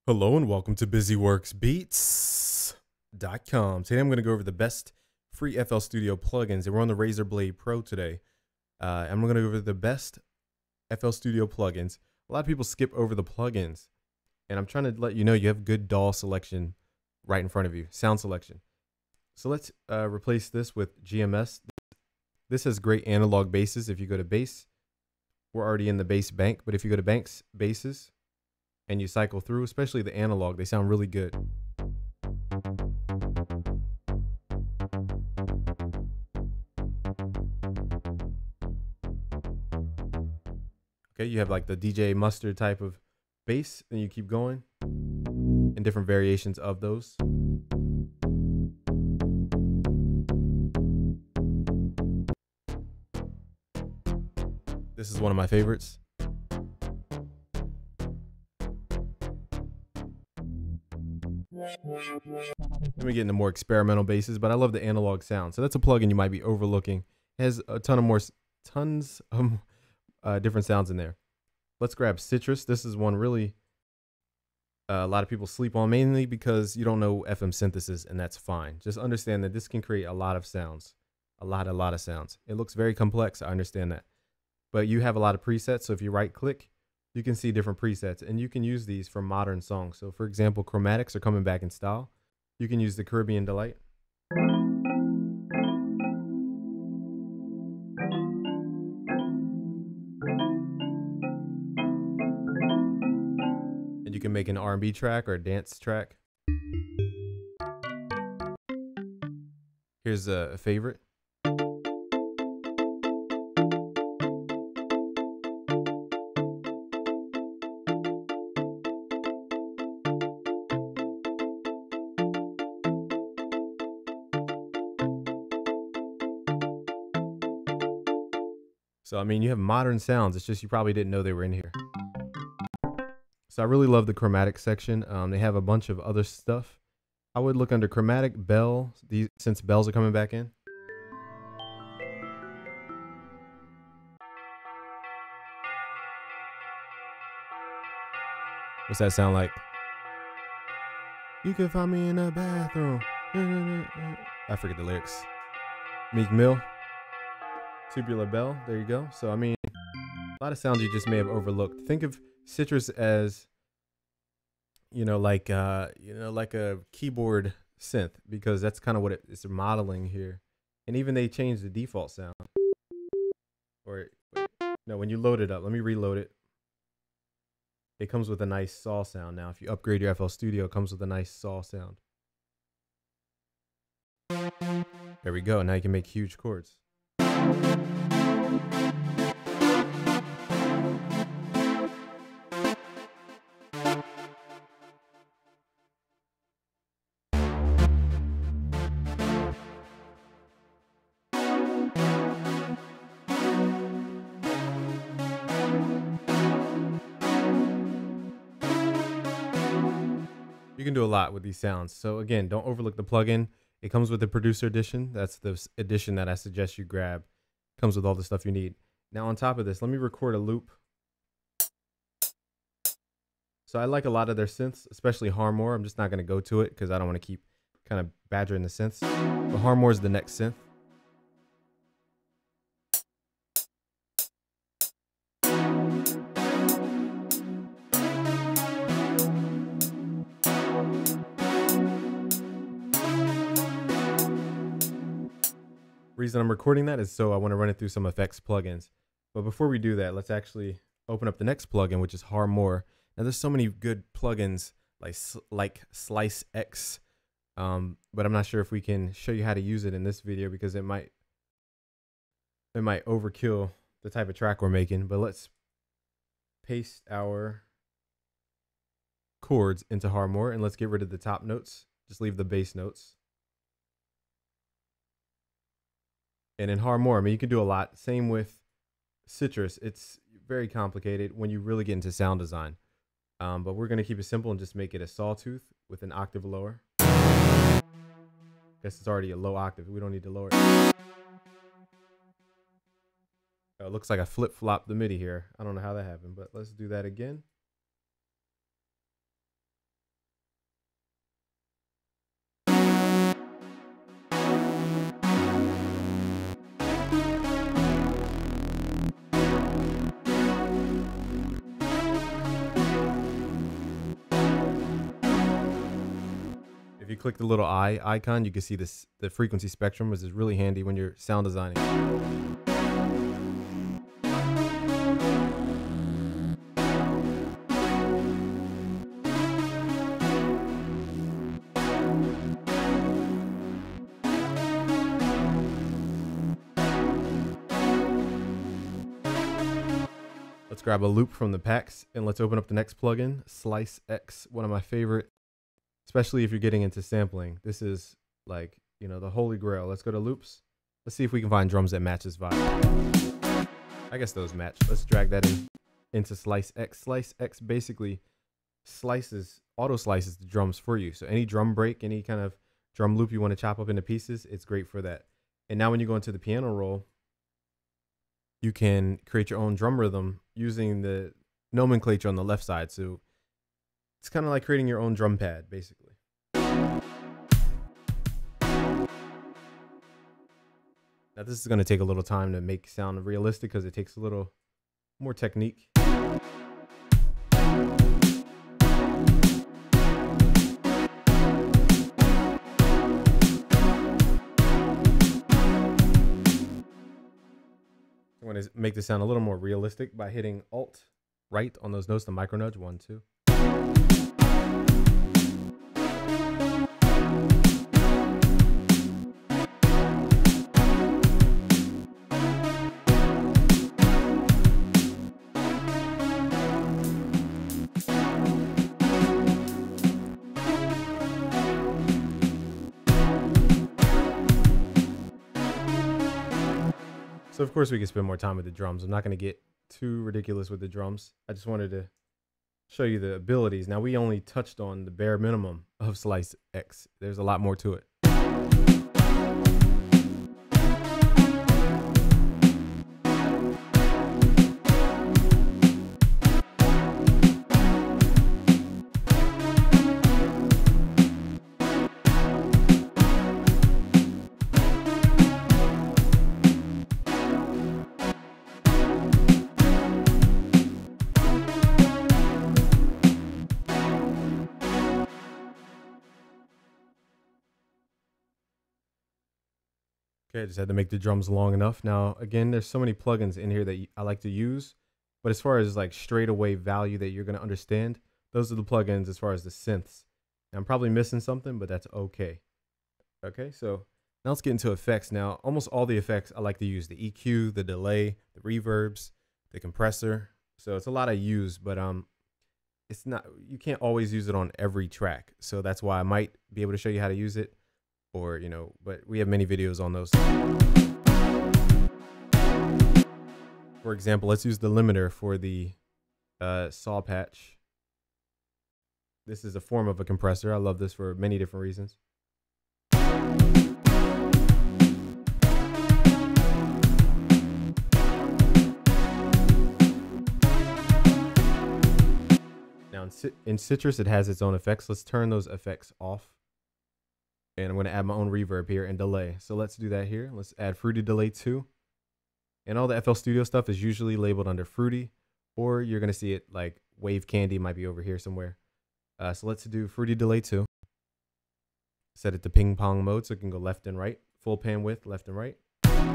Hello and welcome to BusyWorksBeats.com. Today I'm going to go over the best free FL Studio plugins, and we're on the Razer Blade Pro today. I'm going to go over the best FL Studio plugins. A lot of people skip over the plugins, and I'm trying to let you know you have good DAW selection right in front of you, sound selection. So let's replace this with GMS. This has great analog basses. If you go to bass, we're already in the bass bank, but if you go to banks, basses, and you cycle through, especially the analog, they sound really good. Okay, you have like the DJ Mustard type of bass, and you keep going in different variations of those. This is one of my favorites. Let me get into more experimental basses, but I love the analog sound. So that's a plugin you might be overlooking. It has a tons of different sounds in there. Let's grab Citrus. This is one really a lot of people sleep on, mainly because you don't know FM synthesis, and that's fine. Just understand that this can create a lot of sounds, a lot of sounds. It looks very complex, I understand that, but you have a lot of presets. So if you right click, you can see different presets, and you can use these for modern songs. So for example, chromatics are coming back in style. You can use the Caribbean Delight. And you can make an R&B track or a dance track. Here's a favorite. So, I mean, you have modern sounds. It's just you probably didn't know they were in here. So I really love the chromatic section. They have a bunch of other stuff. I would look under chromatic, bell, since bells are coming back in. What's that sound like? You can find me in the bathroom. I forget the lyrics. Meek Mill. Tubular bell. There you go. So, I mean, a lot of sounds you just may have overlooked. Think of Citrus as, like a keyboard synth, because that's kind of what it's modeling here. And even they changed the default sound. Or no, when you load it up, let me reload it. It comes with a nice saw sound now. If you upgrade your FL Studio, it comes with a nice saw sound. There we go. Now you can make huge chords. You can do a lot with these sounds. So again, don't overlook the plugin. It comes with the producer edition. That's the edition that I suggest you grab. It comes with all the stuff you need. Now on top of this, let me record a loop. So I like a lot of their synths, especially Harmore. I'm just not going to go to it because I don't want to keep kind of badgering the synths. But Harmore is the next synth. Reason I'm recording that is so I want to run it through some effects plugins. But before we do that, let's actually open up the next plugin, which is Harmore. Now there's so many good plugins like Slice X, but I'm not sure if we can show you how to use it in this video because it might overkill the type of track we're making. But let's paste our chords into Harmore, and let's get rid of the top notes. Just leave the bass notes. And in Harmore, I mean, you can do a lot. Same with Citrus. It's very complicated when you really get into sound design. But we're going to keep it simple and just make it a sawtooth with an octave lower. Guess it's already a low octave. We don't need to lower it. It looks like I flip-flopped the MIDI here. I don't know how that happened, but let's do that again. you click the little eye icon, you can see this, the frequency spectrum, which is really handy when you're sound designing. Let's grab a loop from the packs and let's open up the next plugin, Slice X, one of my favorite, especially if you're getting into sampling. This is like, you know, the holy grail. Let's go to loops. Let's see if we can find drums that match this vibe. I guess those match. Let's drag that into Slice X. Slice X basically auto slices the drums for you. So any drum break, any kind of drum loop you want to chop up into pieces, it's great for that. And now when you go into the piano roll, you can create your own drum rhythm using the nomenclature on the left side. So it's kind of like creating your own drum pad, basically. Now this is going to take a little time to make sound realistic because it takes a little more technique. I'm going to make this sound a little more realistic by hitting Alt right on those notes, the micro nudge, 1, 2. So of course we can spend more time with the drums. I'm not going to get too ridiculous with the drums. I just wanted to show you the abilities. Now we only touched on the bare minimum of Slice X. There's a lot more to it. Okay, I just had to make the drums long enough. Now, again, there's so many plugins in here that I like to use, but as far as like straight away value that you're going to understand, those are the plugins as far as the synths. Now, I'm probably missing something, but that's okay. Okay, so now let's get into effects. Now, almost all the effects I like to use: the EQ, the delay, the reverbs, the compressor. So it's a lot I use, but it's not, you can't always use it on every track. So that's why I might be able to show you how to use it. Or, you know, but we have many videos on those. For example, let's use the limiter for the saw patch. This is a form of a compressor. I love this for many different reasons. Now in Citrus, it has its own effects. Let's turn those effects off. And I'm going to add my own reverb here and delay. So let's do that here. Let's add Fruity Delay 2. And all the FL Studio stuff is usually labeled under Fruity, or you're going to see it like Wave Candy might be over here somewhere. So let's do Fruity Delay 2. Set it to ping pong mode so it can go left and right. Full pan width, left and right.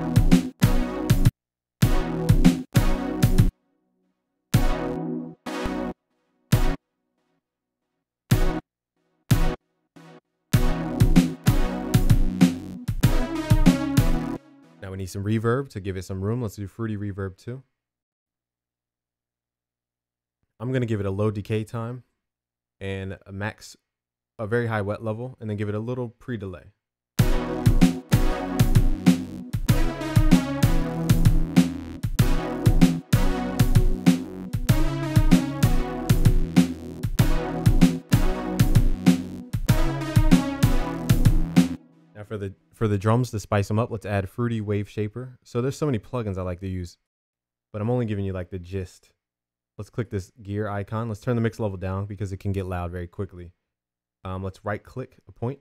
Now we need some reverb to give it some room. Let's do Fruity Reverb 2. I'm going to give it a low decay time and a very high wet level, and then give it a little pre-delay. Now for the drums to spice them up, let's add Fruity Wave Shaper. So there's so many plugins I like to use, but I'm only giving you like the gist. Let's click this gear icon. Let's turn the mix level down because it can get loud very quickly. Let's right click a point.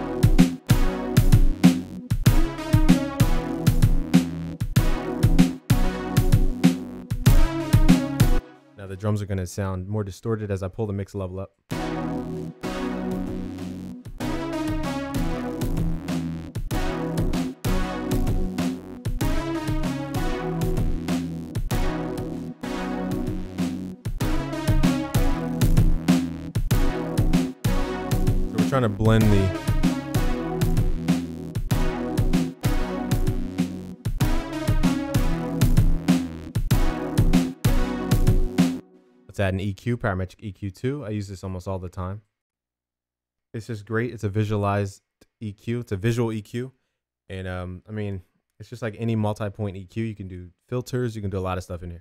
Now the drums are going to sound more distorted as I pull the mix level up. trying to blend the let's add an EQ, Parametric EQ2. I use this almost all the time. It's just great. It's a visualized EQ. It's a visual EQ. And I mean, it's just like any multi-point EQ. You can do filters. You can do a lot of stuff in here.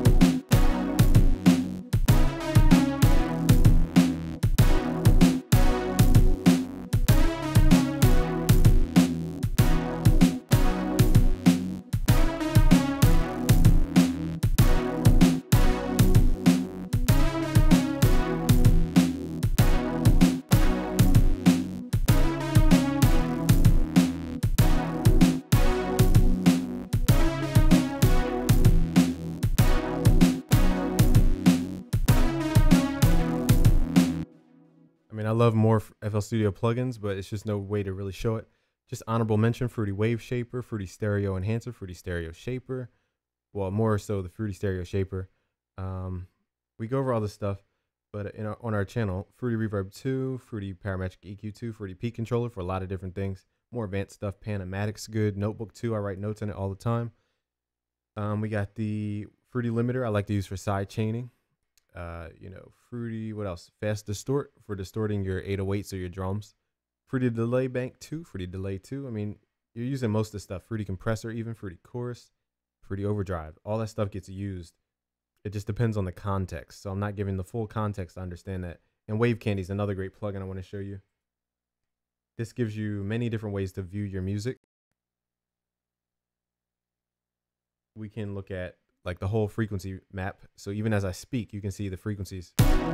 I mean, I love more FL Studio plugins, but it's just no way to really show it. Just honorable mention, Fruity Wave Shaper, Fruity Stereo Enhancer, Fruity Stereo Shaper. Well, more so the Fruity Stereo Shaper. We go over all this stuff, but on our channel, Fruity Reverb 2, Fruity Parametric EQ2, Fruity Peak Controller for a lot of different things. More advanced stuff, Panomatic's good, Notebook 2, I write notes in it all the time. We got the Fruity Limiter I like to use for side chaining. You know, Fruity, what else? Fast Distort for distorting your 808s or your drums. Fruity Delay Bank 2, Fruity Delay 2. I mean, you're using most of the stuff. Fruity Compressor, even Fruity Chorus, Fruity Overdrive. All that stuff gets used. It just depends on the context. So I'm not giving the full context to understand that. And Wave Candy is another great plugin I want to show you. This gives you many different ways to view your music. We can look at like the whole frequency map. So even as I speak, you can see the frequencies.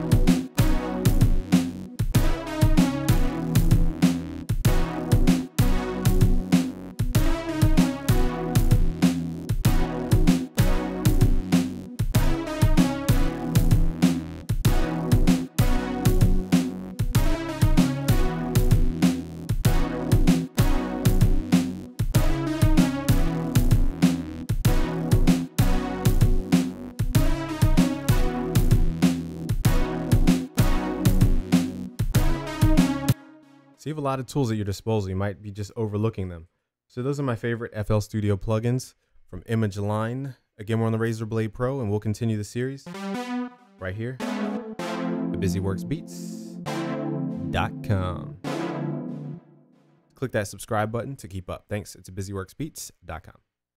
So you have a lot of tools at your disposal. You might be just overlooking them. So those are my favorite FL Studio plugins from Image Line. Again, we're on the Razer Blade Pro, and we'll continue the series right here. TheBusyWorksBeats.com. Click that subscribe button to keep up. Thanks. It's TheBusyWorksBeats.com.